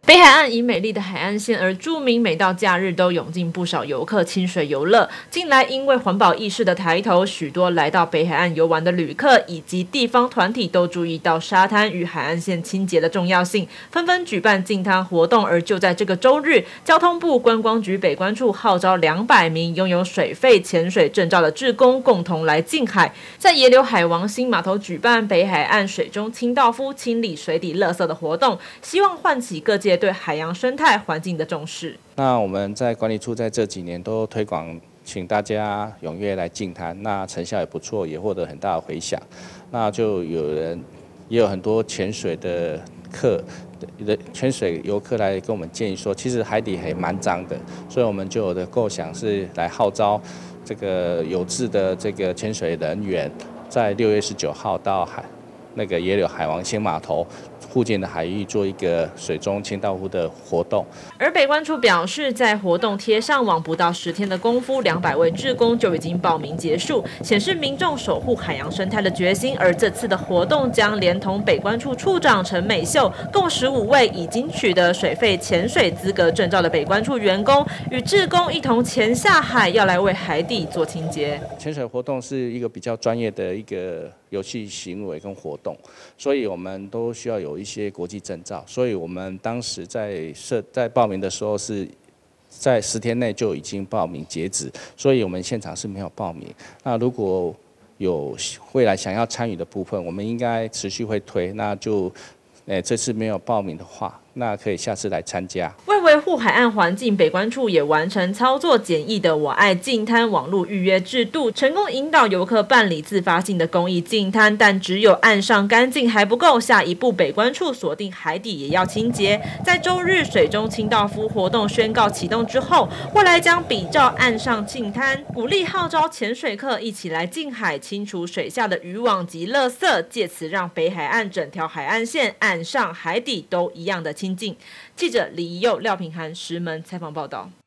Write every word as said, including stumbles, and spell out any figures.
北海岸以美丽的海岸线而著名，每到假日都涌进不少游客亲水游乐。近来因为环保意识的抬头，许多来到北海岸游玩的旅客以及地方团体都注意到沙滩与海岸线清洁的重要性，纷纷举办净滩活动。而就在这个周日，交通部观光局北关处号召两百名拥有水肺潜水证照的志工共同来净海，在野柳海王星码头举办北海岸水中清道夫清理水底垃圾的活动，希望唤起各界对海洋生态环境的重视。 那我们在管理处在这几年都推广，请大家踊跃来净滩，那成效也不错，也获得很大的回响。那就有人也有很多潜水的客的潜水游客来跟我们建议说，其实海底还蛮脏的，所以我们就有的构想是来号召这个有志的这个潜水人员，在六月十九号到海那个野柳海王星码头附近的海域做一个水中清道夫的活动。 而北关处表示，在活动贴上网不到十天的功夫，两百位志工就已经报名结束，显示民众守护海洋生态的决心。而这次的活动将连同北关处处长陈美秀，共十五位已经取得水肺潜水资格证照的北关处员工与志工一同潜下海，要来为海底做清洁。 潜水活动是一个比较专业的一个游戏行为跟活动，所以我们都需要有一些国际证照，所以我们当时在设在报名的时候是在十天内就已经报名截止，所以我们现场是没有报名。那如果有未来想要参与的部分，我们应该持续会推，那就诶这次没有报名的话，那可以下次来参加。 为维护海岸环境，北关处也完成操作简易的我爱净滩网络预约制度，成功引导游客办理自发性的公益净滩。但只有岸上干净还不够，下一步北关处锁定海底也要清洁。在周日水中清道夫活动宣告启动之后，未来将比照岸上净滩，鼓励号召潜水客一起来近海清除水下的渔网及垃圾，借此让北海岸整条海岸线岸上海底都一样的清净。记者李怡佑、廖品涵石门采访报道。